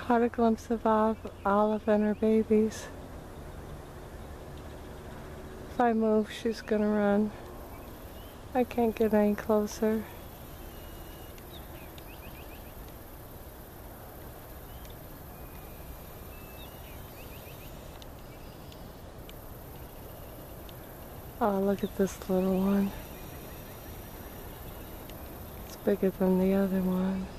Caught a glimpse of Olive and her babies. If I move, she's gonna run. I can't get any closer. Oh, look at this little one. It's bigger than the other one.